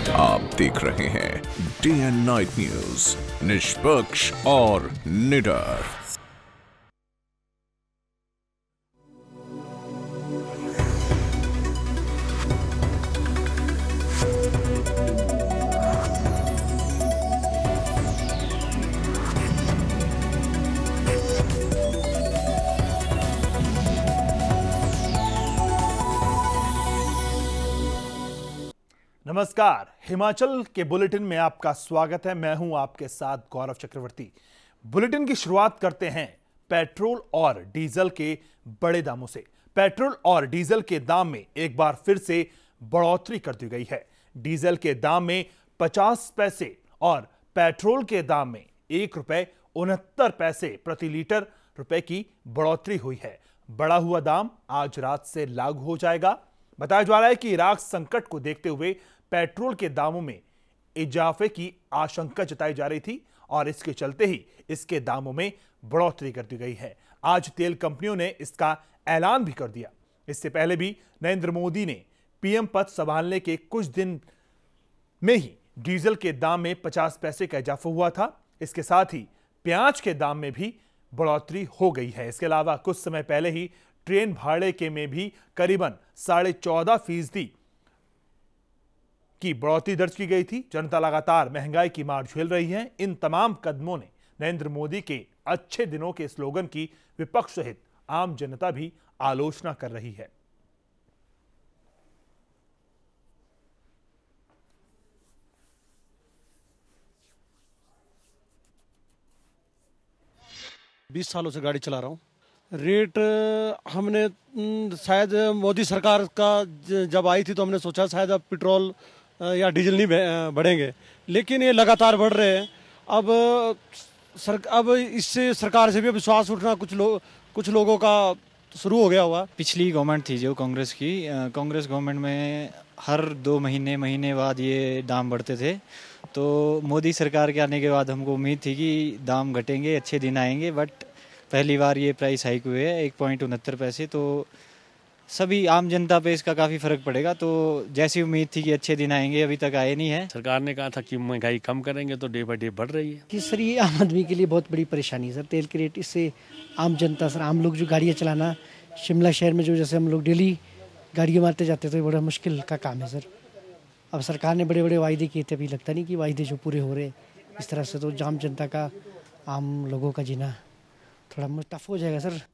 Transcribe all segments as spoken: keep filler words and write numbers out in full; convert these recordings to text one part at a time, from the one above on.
आप देख रहे हैं डे एंड नाइट न्यूज, निष्पक्ष और निडर। नमस्कार, हिमाचल के बुलेटिन में आपका स्वागत है। मैं हूं आपके साथ गौरव चक्रवर्ती। बुलेटिन की शुरुआत करते हैं पेट्रोल और डीजल के बड़े दामों से। पेट्रोल और डीजल के दाम में एक बार फिर से बढ़ोतरी कर दी गई है। डीजल के दाम में पचास पैसे और पेट्रोल के दाम में एक रुपए उनहत्तर पैसे प्रति लीटर रुपए की बढ़ोतरी हुई है। बढ़ा हुआ दाम आज रात से लागू हो जाएगा। बताया जा रहा है कि इराक संकट को देखते हुए पेट्रोल के दामों में इजाफे की आशंका जताई जा रही थी और इसके चलते ही इसके दामों में बढ़ोतरी कर दी गई है। आज तेल कंपनियों ने इसका ऐलान भी कर दिया। इससे पहले भी नरेंद्र मोदी ने पीएम पद संभालने के कुछ दिन में ही डीजल के दाम में पचास पैसे का इजाफा हुआ था। इसके साथ ही प्याज के दाम में भी बढ़ोतरी हो गई है। इसके अलावा कुछ समय पहले ही ट्रेन भाड़े के में भी करीबन साढ़े चौदह फीसदी की बढ़ोतरी दर्ज की गई थी। जनता लगातार महंगाई की मार झेल रही है। इन तमाम कदमों ने नरेंद्र मोदी के अच्छे दिनों के स्लोगन की विपक्ष सहित आम जनता भी आलोचना कर रही है। बीस सालों से गाड़ी चला रहा हूँ। रेट हमने शायद मोदी सरकार का जब आई थी तो हमने सोचा शायद अब पेट्रोल या डीजल नहीं बढ़ेंगे, लेकिन ये लगातार बढ़ रहे हैं। अब सर अब इससे सरकार से भी विश्वास उठना कुछ लोग कुछ लोगों का शुरू हो गया हुआ। पिछली गवर्नमेंट थी जो कांग्रेस की, कांग्रेस गवर्नमेंट में हर दो महीने महीने बाद ये दाम बढ़ते थे। तो मोदी सरकार के आने के बाद हमको उम्मीद थी कि दाम घटेंगे, अच्छे दिन आएंगे, बट पहली बार ये प्राइस हाइक हुए हैं एक पॉइंट उनहत्तर पैसे। तो सभी आम जनता पे इसका काफ़ी फ़र्क पड़ेगा। तो जैसी उम्मीद थी कि अच्छे दिन आएंगे, अभी तक आए नहीं है। सरकार ने कहा था कि महंगाई कम करेंगे, तो डे बाई डे बढ़ रही है। कि सर ये आम आदमी के लिए बहुत बड़ी परेशानी है सर, तेल के रेट। इससे आम जनता सर, आम लोग जो गाड़ियाँ चलाना, शिमला शहर में जो जैसे हम लोग डेली गाड़ियाँ मारते जाते तो बड़ा मुश्किल का काम है सर। अब सरकार ने बड़े बड़े वायदे किए थे, अभी लगता नहीं कि वायदे जो पूरे हो रहे हैं इस तरह से, तो आम जनता का, आम लोगों का जीना थोड़ा टफ हो जाएगा सर।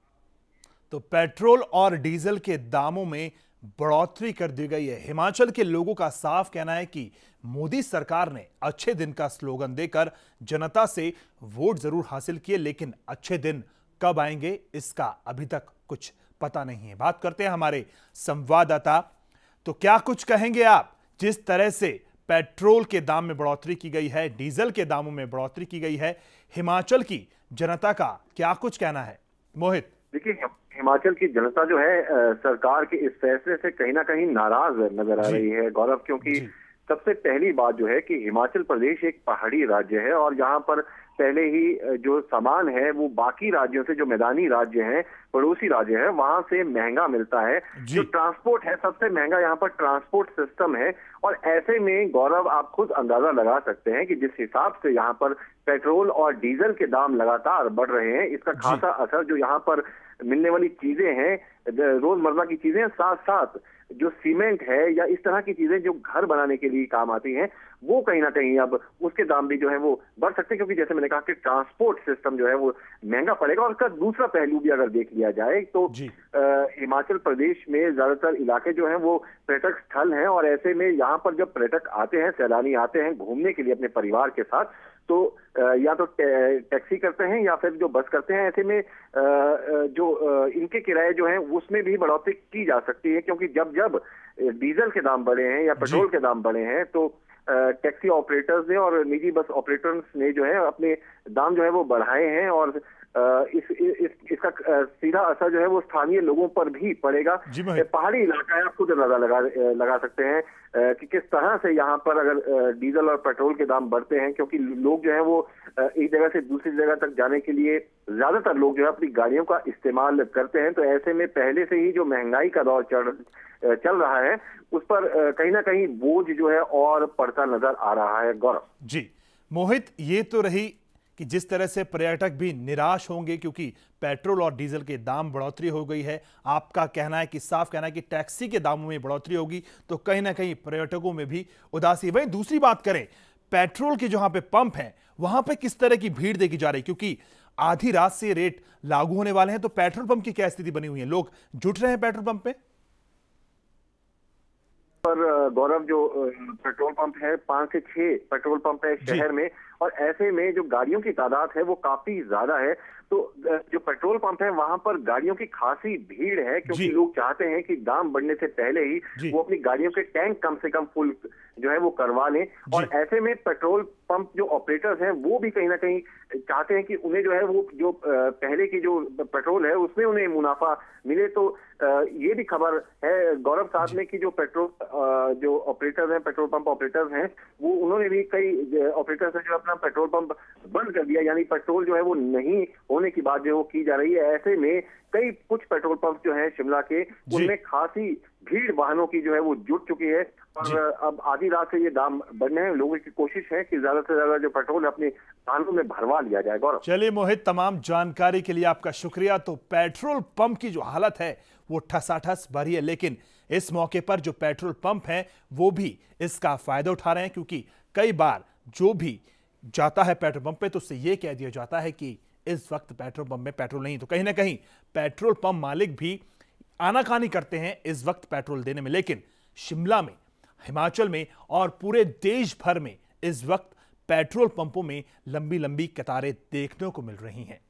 तो पेट्रोल और डीजल के दामों में बढ़ोतरी कर दी गई है। हिमाचल के लोगों का साफ कहना है कि मोदी सरकार ने अच्छे दिन का स्लोगन देकर जनता से वोट जरूर हासिल किए, लेकिन अच्छे दिन कब आएंगे इसका अभी तक कुछ पता नहीं है। बात करते हैं हमारे संवाददाता। तो क्या कुछ कहेंगे आप? जिस तरह से पेट्रोल के दाम में बढ़ोतरी की गई है, डीजल के दामों में बढ़ोतरी की गई है, हिमाचल की जनता का क्या कुछ कहना है? मोहित, देखिए, हिमाचल की जनता जो है आ, सरकार के इस फैसले से कहीं ना कहीं नाराज नजर आ रही है गौरव, क्योंकि सबसे पहली बात जो है कि हिमाचल प्रदेश एक पहाड़ी राज्य है और यहाँ पर पहले ही जो सामान है वो बाकी राज्यों से, जो मैदानी राज्य हैं, पड़ोसी राज्य है, वहां से महंगा मिलता है। जो ट्रांसपोर्ट है, सबसे महंगा यहाँ पर ट्रांसपोर्ट सिस्टम है। और ऐसे में गौरव, आप खुद अंदाजा लगा सकते हैं कि जिस हिसाब से यहाँ पर पेट्रोल और डीजल के दाम लगातार बढ़ रहे हैं, इसका खासा असर जो यहाँ पर मिलने वाली चीजें हैं, रोजमर्रा की चीजें, साथ साथ जो सीमेंट है या इस तरह की चीजें जो घर बनाने के लिए काम आती हैं, वो कहीं ना कहीं अब उसके दाम भी जो है वो बढ़ सकते हैं, क्योंकि जैसे मैंने कहा कि ट्रांसपोर्ट सिस्टम जो है वो महंगा पड़ेगा। और उसका दूसरा पहलू भी अगर देख लिया जाए तो आ, हिमाचल प्रदेश में ज्यादातर इलाके जो हैं वो पर्यटक स्थल हैं, और ऐसे में यहाँ पर जब पर्यटक आते हैं, सैलानी आते हैं घूमने के लिए अपने परिवार के साथ, तो या तो टैक्सी करते हैं या फिर जो बस करते हैं। ऐसे में जो इनके किराए जो हैं उसमें भी बढ़ोतरी की जा सकती है, क्योंकि जब जब डीजल के दाम बढ़े हैं या पेट्रोल के दाम बढ़े हैं तो टैक्सी ऑपरेटर्स ने और निजी बस ऑपरेटर्स ने जो है अपने दाम जो है वो बढ़ाए हैं। और इस, इस इसका सीधा असर जो है वो स्थानीय लोगों पर भी पड़ेगा। पहाड़ी इलाका है, आप खुद अंदाजा लगा लगा सकते हैं। कि किस तरह से यहाँ पर अगर डीजल और पेट्रोल के दाम बढ़ते हैं, क्योंकि लोग जो है वो एक जगह से दूसरी जगह तक जाने के लिए ज्यादातर लोग जो है अपनी गाड़ियों का इस्तेमाल करते हैं। तो ऐसे में पहले से ही जो महंगाई का दौर चल चल रहा है उस पर कहीं ना कहीं बोझ जो है और पड़ता नजर आ रहा है। गौरव जी, मोहित, ये तो रही कि जिस तरह से पर्यटक भी निराश होंगे क्योंकि पेट्रोल और डीजल के दाम बढ़ोतरी हो गई है। आपका कहना है कि साफ कहना है कि टैक्सी के दामों में बढ़ोतरी होगी तो कहीं ना कहीं पर्यटकों में भी उदासी। वहीं दूसरी बात करें, पेट्रोल के जहां पे पंप हैं वहां पे किस तरह की भीड़ देखी जा रही, क्योंकि आधी रात से रेट लागू होने वाले हैं, तो पेट्रोल पंप की क्या स्थिति बनी हुई है? लोग जुट रहे हैं पेट्रोल पंप पे? पर गौरव, जो पेट्रोल पंप है, पांच से छह पेट्रोल पंप है शहर में, और ऐसे में जो गाड़ियों की तादाद है वो काफी ज्यादा है। तो जो पेट्रोल पंप है वहां पर गाड़ियों की खासी भीड़ है, क्योंकि लोग चाहते हैं कि दाम बढ़ने से पहले ही वो अपनी गाड़ियों के टैंक कम से कम फुल जो है वो करवा लें। और ऐसे में पेट्रोल पंप जो ऑपरेटर्स हैं वो भी कहीं ना कहीं चाहते हैं कि उन्हें जो है वो जो पहले की जो पेट्रोल है उसमें उन्हें मुनाफा मिले। तो ये भी खबर है गौरव साथ में कि जो पेट्रोल जो ऑपरेटर्स हैं, पेट्रोल पंप ऑपरेटर्स हैं, वो उन्होंने भी कई ऑपरेटर्स हैं जो अपना पेट्रोल पंप बंद कर दिया, यानी पेट्रोल जो है वो नहीं होने की बात जो वो की जा रही है। ऐसे में कई कुछ पेट्रोल पंप जो है शिमला के, उनमें खासी भीड़ वाहनों की जो है वो जुट चुकी है और अब आधी रात से ये दाम बढ़ने हैं। लोगों की कोशिश है कि ज्यादा से ज्यादा जो पेट्रोल अपने वाहनों में भरवा लिया जाए। गौरव, चलिए मोहित, तमाम जानकारी के लिए आपका शुक्रिया। तो पेट्रोल पंप की जो हालत है वो ठसाठस भरी है, लेकिन इस मौके पर जो पेट्रोल पंप है वो भी इसका फायदा उठा रहे हैं, क्योंकि कई बार जो भी जाता है पेट्रोल पंप पे तो उससे ये कह दिया जाता है कि इस वक्त पेट्रोल पंप में पेट्रोल नहीं। तो कहीं ना कहीं पेट्रोल पंप मालिक भी आनाकानी करते हैं इस वक्त पेट्रोल देने में। लेकिन शिमला में, हिमाचल में और पूरे देश भर में इस वक्त पेट्रोल पंपों में लंबी लंबी कतारें देखने को मिल रही हैं।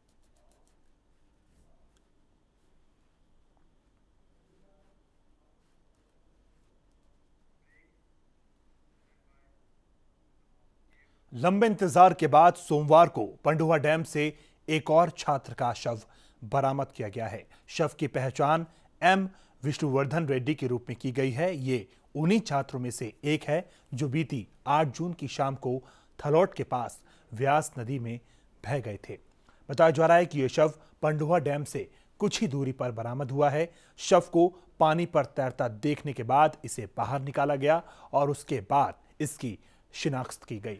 लंबे इंतजार के बाद सोमवार को पंडुआ डैम से एक और छात्र का शव बरामद किया गया है। शव की पहचान एम विष्णुवर्धन रेड्डी के रूप में की गई है। ये उन्हीं छात्रों में से एक है जो बीती आठ जून की शाम को थलौट के पास व्यास नदी में बह गए थे। बताया जा रहा है कि यह शव पंडुआ डैम से कुछ ही दूरी पर बरामद हुआ है। शव को पानी पर तैरता देखने के बाद इसे बाहर निकाला गया और उसके बाद इसकी शिनाख्त की गई।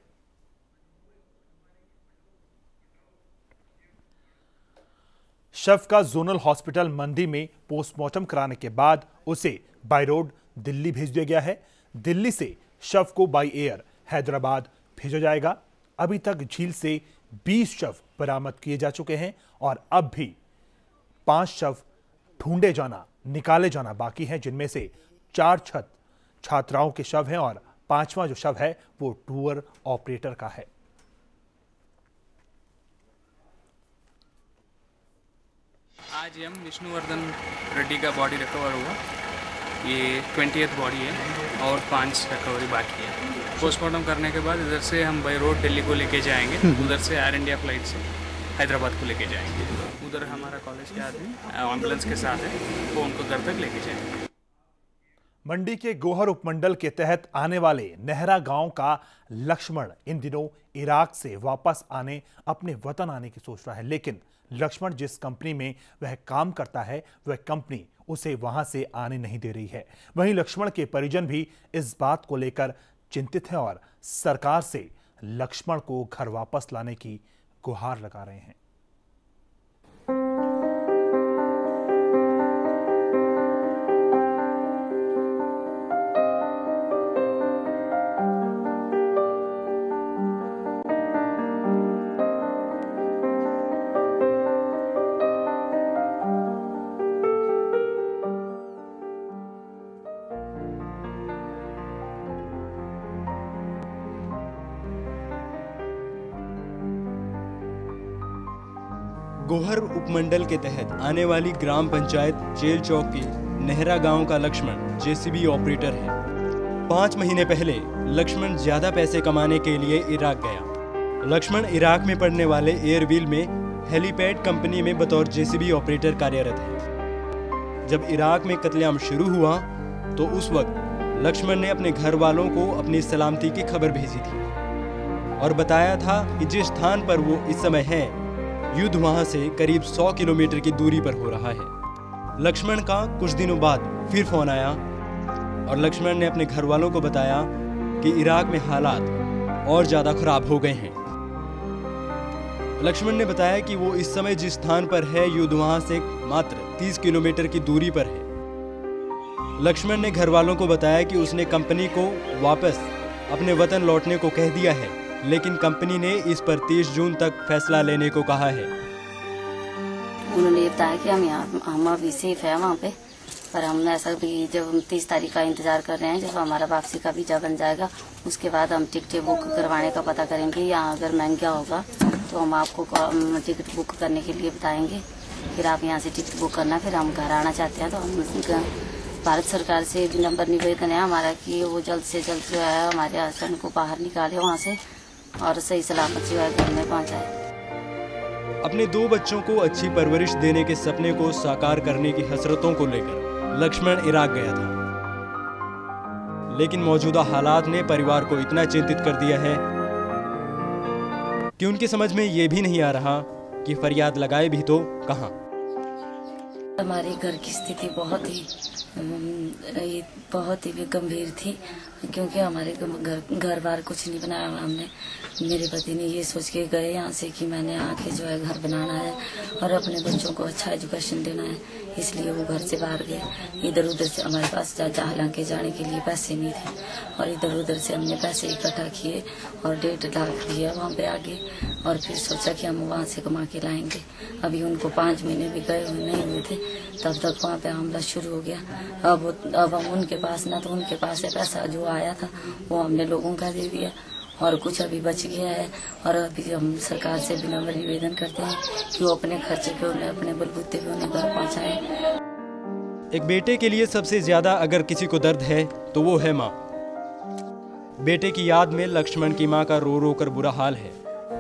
शव का जोनल हॉस्पिटल मंडी में पोस्टमार्टम कराने के बाद उसे बाय रोड दिल्ली भेज दिया गया है। दिल्ली से शव को बाय एयर हैदराबाद भेजा जाएगा। अभी तक झील से बीस शव बरामद किए जा चुके हैं और अब भी पांच शव ढूंढे जाना, निकाले जाना बाकी हैं, जिनमें से चार छत छात्राओं के शव हैं और पांचवा जो शव है वो टूर ऑपरेटर का है। आज हम विष्णुवर्धन रेड्डी का बॉडी रिकवर हुआ। ये ट्वेंटियथ बॉडी है और पांच रिकवरी बाकी है। पोस्टमार्टम करने के बाद इधर से हम बाई रोड दिल्ली को लेके जाएंगे, उधर से एयर इंडिया फ्लाइट से हैदराबाद को लेके जाएंगे। उधर हमारा कॉलेज के आदमी एम्बुलेंस के साथ है, वो उनको घर तक लेके जाएंगे। मंडी के गोहर उपमंडल के तहत आने वाले नेहरा गांव का लक्ष्मण इन दिनों इराक से वापस आने, अपने वतन आने की सोच रहा है, लेकिन लक्ष्मण जिस कंपनी में वह काम करता है वह कंपनी उसे वहां से आने नहीं दे रही है। वहीं लक्ष्मण के परिजन भी इस बात को लेकर चिंतित हैं और सरकार से लक्ष्मण को घर वापस लाने की गुहार लगा रहे हैं। गोहर उपमंडल के तहत आने वाली ग्राम पंचायत जेल चौक के नेहरा गांव का लक्ष्मण जेसीबी ऑपरेटर है। पाँच महीने पहले लक्ष्मण ज्यादा पैसे कमाने के लिए इराक गया। लक्ष्मण इराक में पड़ने वाले एयरव्हील में हेलीपैड कंपनी में बतौर जेसीबी ऑपरेटर कार्यरत है। जब इराक में कत्लेआम शुरू हुआ तो उस वक्त लक्ष्मण ने अपने घर वालों को अपनी सलामती की खबर भेजी थी और बताया था कि जिस स्थान पर वो इस समय है, युद्ध वहां से करीब सौ किलोमीटर की दूरी पर हो रहा है। लक्ष्मण का कुछ दिनों बाद फिर फोन आया और लक्ष्मण ने अपने घर वालों को बताया कि इराक में हालात और ज्यादा खराब हो गए हैं। लक्ष्मण ने बताया कि वो इस समय जिस स्थान पर है, युद्ध वहां से मात्र तीस किलोमीटर की दूरी पर है। लक्ष्मण ने घर वालों को बताया कि उसने कंपनी को वापस अपने वतन लौटने को कह दिया है, लेकिन कंपनी ने इस पर तीस जून तक फैसला लेने को कहा है। उन्होंने बताया कि हम यहाँ हम अभी सेफ है वहाँ पे, पर हम ऐसा भी जब हम तीस तारीख का इंतजार कर रहे हैं, जब हमारा वापसी का वीजा बन जाएगा उसके बाद हम टिकटें बुक करवाने का पता करेंगे। यहाँ अगर महंगा होगा तो हम आपको टिकट बुक करने के लिए बताएंगे, फिर आप यहाँ से टिकट बुक करना। फिर हम घर आना चाहते हैं तो हम भारत सरकार से भी नंबर निवेदन है हमारा कि वो जल्द से जल्द जो है हमारे आश्रम को बाहर निकाले वहाँ से और सही सलामत जो है घर में पहुँचाए। अपने दो बच्चों को अच्छी परवरिश देने के सपने को साकार करने की हसरतों को लेकर लक्ष्मण इराक गया था, लेकिन मौजूदा हालात ने परिवार को इतना चिंतित कर दिया है कि उनकी समझ में ये भी नहीं आ रहा कि फरियाद लगाए भी तो कहां। हमारे घर की स्थिति बहुत ही बहुत ही गंभीर थी, क्योंकि हमारे घर घर बार कुछ नहीं बनाया हुआ हमने। मेरे पति ने ये सोच के गए यहाँ से कि मैंने आके जो है घर बनाना है और अपने बच्चों को अच्छा एजुकेशन देना है, इसलिए वो घर से बाहर गए। इधर उधर से हमारे पास हालांकि जाने के लिए पैसे नहीं थे और इधर उधर से हमने पैसे इकट्ठा किए और डेढ़ लाख दिया वहाँ पे आगे, और फिर सोचा कि हम वहाँ से कमा के लाएंगे। अभी उनको पाँच महीने भी गए हुए नहीं हुए थे तब तक वहाँ पे हमला शुरू हो गया। अब अब हम उनके पास ना तो उनके पास है पैसा जो आया था वो हमने लोगों का दे दिया और कुछ अभी बच गया है, और अभी हम सरकार से विनम्र निवेदन करते हैं कि वो अपने खर्चे पे उन्हें अपने बलबूते पे उन्हें घर पहुँचाए। एक बेटे के लिए सबसे ज्यादा अगर किसी को दर्द है तो वो है माँ। बेटे की याद में लक्ष्मण की माँ का रो रो कर बुरा हाल है।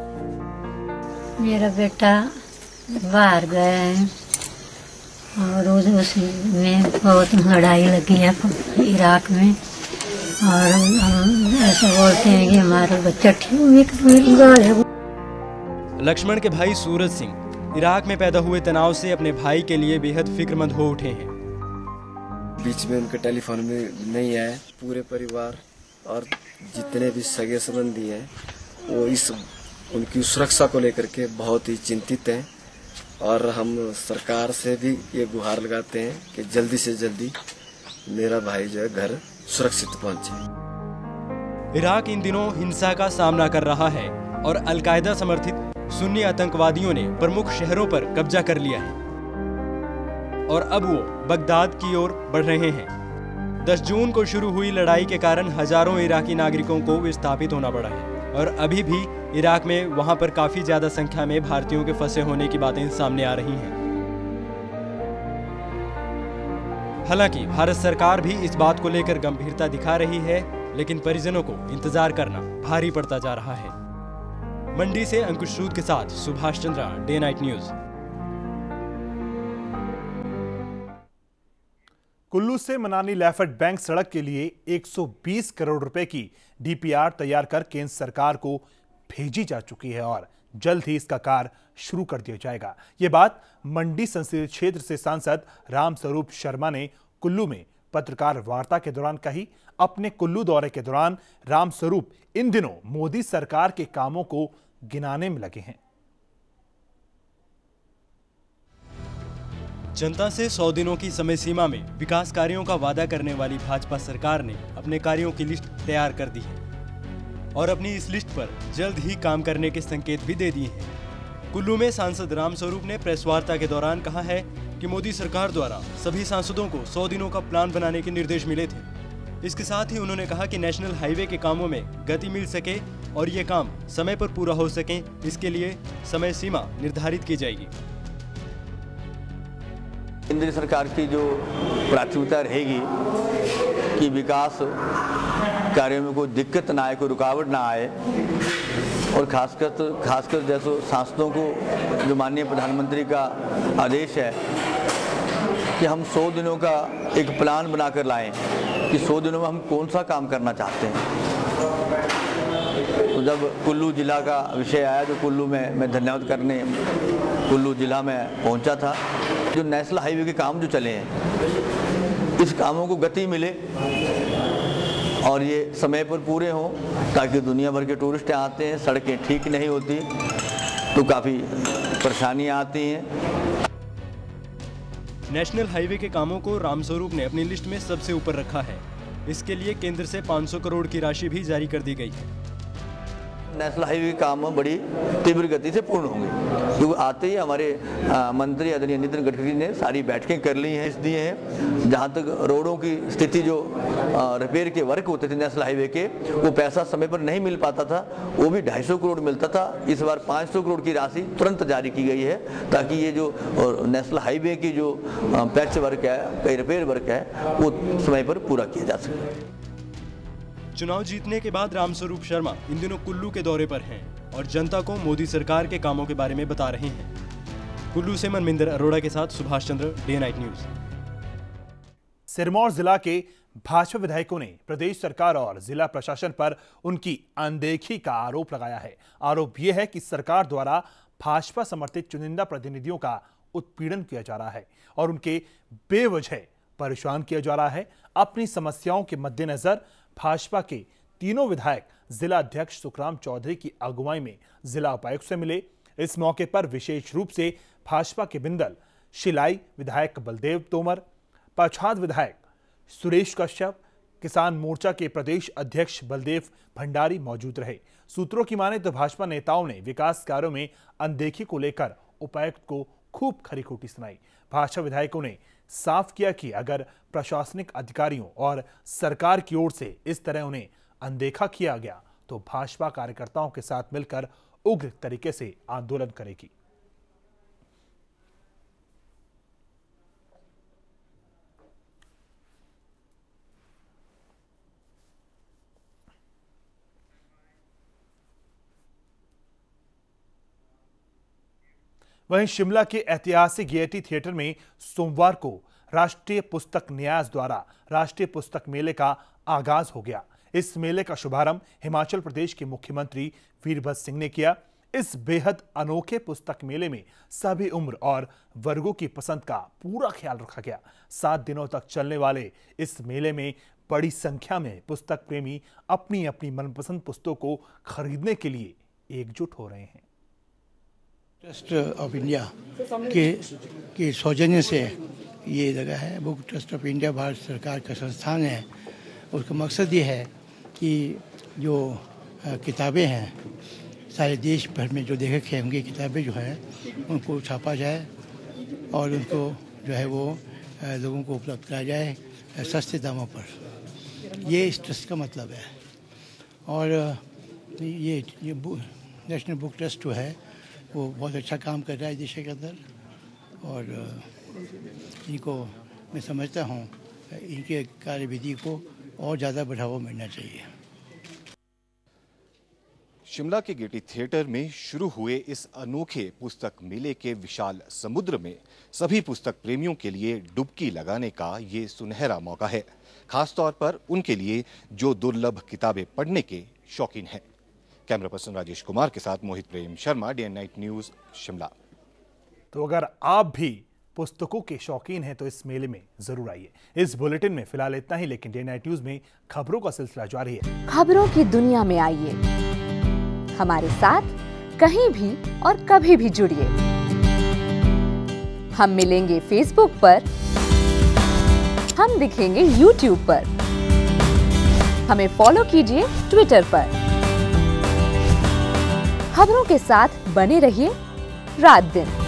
मेरा बेटा बाहर गया है और उसमें बहुत लड़ाई लगी है इराक में, और हम ऐसा बोलते हैं कि हमारा बच्चा ठीक है। लक्ष्मण के भाई सूरज सिंह इराक में पैदा हुए तनाव से अपने भाई के लिए बेहद फिक्रमंद हो उठे हैं। बीच में उनके टेलीफोन में नहीं आए। पूरे परिवार और जितने भी सगे संबंधी हैं वो इस उनकी सुरक्षा को लेकर के बहुत ही चिंतित हैं, और हम सरकार से भी ये गुहार लगाते हैं कि जल्दी से जल्दी मेरा भाई जो है घर सुरक्षित पहुंचे। इराक इन दिनों हिंसा का सामना कर रहा है और अलकायदा समर्थित सुन्नी आतंकवादियों ने प्रमुख शहरों पर कब्जा कर लिया है और अब वो बगदाद की ओर बढ़ रहे हैं। दस जून को शुरू हुई लड़ाई के कारण हजारों इराकी नागरिकों को विस्थापित होना पड़ा है, और अभी भी इराक में वहां पर काफी ज्यादा संख्या में भारतीयों के फंसे होने की बातें सामने आ रही हैं। हालांकि भारत सरकार भी इस बात को लेकर गंभीरता दिखा रही है, लेकिन परिजनों को इंतजार करना भारी पड़ता जा रहा है। मंडी से अंकुश सूद के साथ Subhash Chandra, day night news. Kullu से मनाली लैफर्ड बैंक सड़क के लिए एक सौ बीस करोड़ रुपए की डीपीआर तैयार कर केंद्र सरकार को भेजी जा चुकी है और जल्द ही इसका कार्य शुरू कर दिया जाएगा। ये बात मंडी संसदीय क्षेत्र से सांसद रामस्वरूप शर्मा ने कुल्लू में पत्रकार वार्ता के दौरान कही। अपने कुल्लू दौरे के दौरान रामस्वरूप इन दिनों मोदी सरकार के कामों को गिनाने में लगे हैं। जनता से सौ दिनों की समय सीमा में विकास कार्यों का वादा करने वाली भाजपा सरकार ने अपने कार्यों की लिस्ट तैयार कर दी है और अपनी इस लिस्ट पर जल्द ही काम करने के संकेत भी दे दिए हैं। कुल्लू में सांसद रामस्वरूप ने प्रेस वार्ता के दौरान कहा है कि मोदी सरकार द्वारा सभी सांसदों को सौ दिनों का प्लान बनाने के निर्देश मिले थे। इसके साथ ही उन्होंने कहा कि नेशनल हाईवे के कामों में गति मिल सके और ये काम समय पर पूरा हो सके, इसके लिए समय सीमा निर्धारित की जाएगी। केंद्र सरकार की जो प्राथमिकता रहेगी कि विकास कार्यों में कोई दिक्कत ना आए, कोई रुकावट ना आए, और खासकर तो खासकर जैसे सांसदों को जो माननीय प्रधानमंत्री का आदेश है कि हम सौ दिनों का एक प्लान बनाकर लाएं कि सौ दिनों में हम कौन सा काम करना चाहते हैं। तो जब कुल्लू जिला का विषय आया तो कुल्लू में मैं धन्यवाद करने कुल्लू जिला में पहुंचा था। जो नेशनल हाईवे के काम जो चले हैं, इस कामों को गति मिले और ये समय पर पूरे हों, ताकि दुनिया भर के टूरिस्ट आते हैं। सड़कें ठीक नहीं होती तो काफ़ी परेशानियाँ आती हैं। नेशनल हाईवे के कामों को रामस्वरूप ने अपनी लिस्ट में सबसे ऊपर रखा है। इसके लिए केंद्र से पाँच सौ करोड़ की राशि भी जारी कर दी गई है। नेशनल हाईवे के काम बड़ी तीव्र गति से पूर्ण होंगे, क्योंकि आते ही हमारे आ, मंत्री आदरणीय नितिन गडकरी ने सारी बैठकें कर ली हैं, दिए हैं। जहाँ तक रोडों की स्थिति, जो रिपेयर के वर्क होते थे नेशनल हाईवे के, वो पैसा समय पर नहीं मिल पाता था, वो भी ढाई सौ करोड़ मिलता था। इस बार पाँच सौ करोड़ की राशि तुरंत जारी की गई है, ताकि ये जो नेशनल हाईवे की जो पैच वर्क है, कई रिपेयर वर्क है, वो समय पर पूरा किया जा सके। चुनाव जीतने के बाद रामस्वरूप शर्मा इन दिनों कुल्लू के दौरे पर हैं और जनता को मोदी सरकार के कामों के बारे में बता रहे हैं। कुल्लू से मनमिंदर अरोड़ा के साथ Subhash Chandra, day night news. Sirmaur जिला के भाजपा विधायकों ने प्रदेश सरकार और जिला प्रशासन पर उनकी अनदेखी का आरोप लगाया है। आरोप यह है कि सरकार द्वारा भाजपा समर्थित चुनिंदा प्रतिनिधियों का उत्पीड़न किया जा रहा है और उनके बेवजह परेशान किया जा रहा है। अपनी समस्याओं के मद्देनजर भाजपा के तीनों विधायक जिला अध्यक्ष सुखराम चौधरी की अगुवाई में जिला उपायुक्त से मिले। इस मौके पर विशेष रूप से भाजपा के बिंदल, शिलाई विधायक बलदेव तोमर, पच्छाद विधायक सुरेश कश्यप, किसान मोर्चा के प्रदेश अध्यक्ष बलदेव भंडारी मौजूद रहे। सूत्रों की माने तो भाजपा नेताओं ने विकास कार्यों में अनदेखी को लेकर उपायुक्त को खूब खरी खोटी सुनाई। भाजपा विधायकों ने साफ किया कि अगर प्रशासनिक अधिकारियों और सरकार की ओर से इस तरह उन्हें अनदेखा किया गया तो भाजपा कार्यकर्ताओं के साथ मिलकर उग्र तरीके से आंदोलन करेगी। वहीं शिमला के ऐतिहासिक गेयटी थिएटर में सोमवार को राष्ट्रीय पुस्तक न्यास द्वारा राष्ट्रीय पुस्तक मेले का आगाज हो गया। इस मेले का शुभारंभ हिमाचल प्रदेश के मुख्यमंत्री वीरभद्र सिंह ने किया। इस बेहद अनोखे पुस्तक मेले में सभी उम्र और वर्गों की पसंद का पूरा ख्याल रखा गया। सात दिनों तक चलने वाले इस मेले में बड़ी संख्या में पुस्तक प्रेमी अपनी अपनी मनपसंद पुस्तकों को खरीदने के लिए एकजुट हो रहे हैं। ट्रस्ट ऑफ इंडिया के के सौजन्य से ये जगह है। Book trust of India Bharat सरकार का संस्थान है। उसका मकसद ये है कि जो किताबें हैं सारे देश भर में जो लेखक हैं उनकी किताबें जो हैं उनको छापा जाए और उनको जो है वो लोगों को उपलब्ध कराया जाए सस्ते दामों पर। ये इस ट्रस्ट का मतलब है। और ये ये नेशनल बुक ट्रस्ट जो है वो बहुत अच्छा काम कर रहा है दिशा के अंदर और इनको मैं समझता हूँ इनके कार्यविधि को और ज़्यादा बढ़ावा मिलना चाहिए। शिमला के गेयटी थिएटर में शुरू हुए इस अनोखे पुस्तक मेले के विशाल समुद्र में सभी पुस्तक प्रेमियों के लिए डुबकी लगाने का ये सुनहरा मौका है, खासतौर पर उनके लिए जो दुर्लभ किताबें पढ़ने के शौकीन हैं। कैमरा पर्सन राजेश कुमार के साथ Mohit Prem Sharma, day night news, Shimla. तो अगर आप भी पुस्तकों के शौकीन हैं तो इस मेले में जरूर आइए। इस बुलेटिन में फिलहाल इतना ही, लेकिन डे नाइट न्यूज में खबरों का सिलसिला जारी है। खबरों की दुनिया में आइए, हमारे साथ कहीं भी और कभी भी जुड़िए। हम मिलेंगे फेसबुक पर, हम दिखेंगे यूट्यूब पर, हमें फॉलो कीजिए ट्विटर पर। खबरों के साथ बने रहिए रात दिन।